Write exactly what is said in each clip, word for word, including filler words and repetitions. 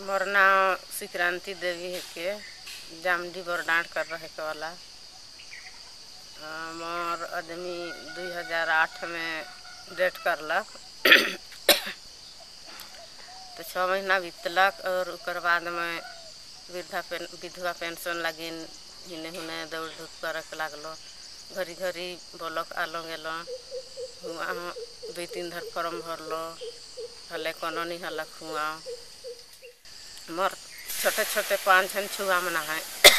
मोर नाम सिक्रांति देवी है के जामडी बरडांट कर रहे के वाला। मोर आदमी दो हज़ार आठ में डेट करलक तो छः महीना बीतलक और उकर बाद में वृद्धा पेन विधवा पेंशन लगी हिने हुने दौड़ धूप कर लगलो। घरी घरी बोलक आलो गेलो हुआ दो तीन धर फॉर्म भरलो हले कोनो नहीं हलक हुआ। मोर छोटे छोटे पाँच छन छुआ मना है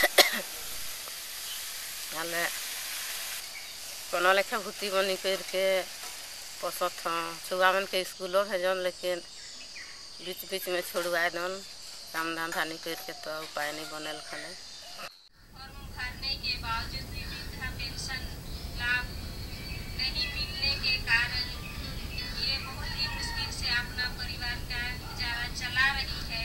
हले कोनो लेखा भूती बनी करके पोसत हूँ। छुआ मन के स्कूलों भेजन लेकिन बीच बीच में छोड़वाए दन काम धंधा नहीं करके तो उपाय नहीं बनल खने। फॉर्म भरने के बावजूद भी वृद्धा पेंशन लाभ नहीं मिलने के कारण ये बहुत ही मुश्किल से अपना परिवार का गुजारा चला रही है।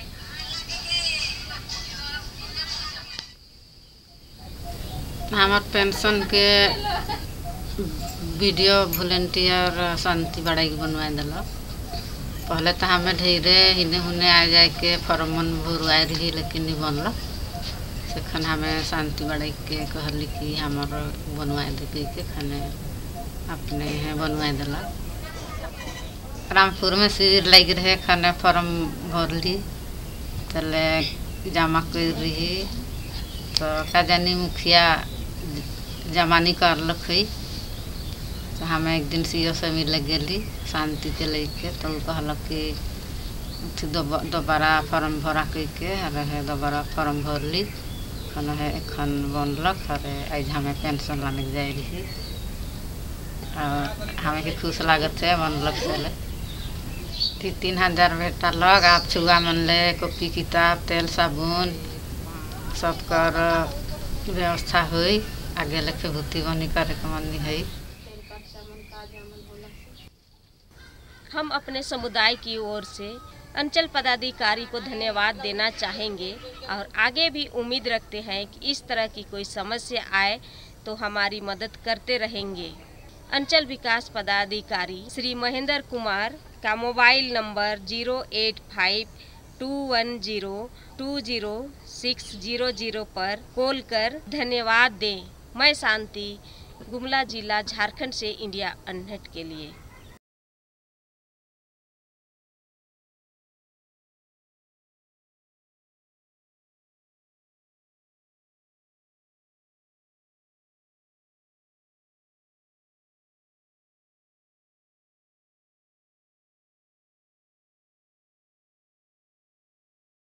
हमार पेंशन के वीडियो वॉलंटियर शांति बड़ाई बनवाए दिल। पहले तो हमें ढेरे हिने हुने आ जाए के फॉर्म भरवाए रही लेकिन नहीं बनल। सेखन हमें शांति बड़ाई के कहली कि हमार बनवाए दे के खाने अपने हैं बनवाए दिल। रामपुर में शिविर लग रहे खाने फॉर्म भरली तले जमा कर रही तो का जानी मुखिया जमा नहीं करलक है। तो हमें एक दिन सीओ से मिल गली शांति के लेके तो कहलक कि दोबारा फॉर्म भरा करके रहे दोबारा फॉर्म भरली खन है एखन बनलक अरे आज हमें पेंशन लाने जाए रही और हमें के खुश लागत है बनलक चले ती तीन हजार बेटा लग आप छुआ मन ले कॉपी किताब तेल साबुन सब कर व्यवस्था हुई आगे लेके भूती बनी करे के मन नहीं है। हम अपने समुदाय की ओर से अंचल पदाधिकारी को धन्यवाद देना चाहेंगे और आगे भी उम्मीद रखते हैं कि इस तरह की कोई समस्या आए तो हमारी मदद करते रहेंगे। अंचल विकास पदाधिकारी श्री महेंद्र कुमार का mobile number zero eight five two one zero two zero six zero zero पर कॉल कर धन्यवाद दें। मैं शांति, गुमला जिला, झारखंड से इंडिया अनहट के लिए।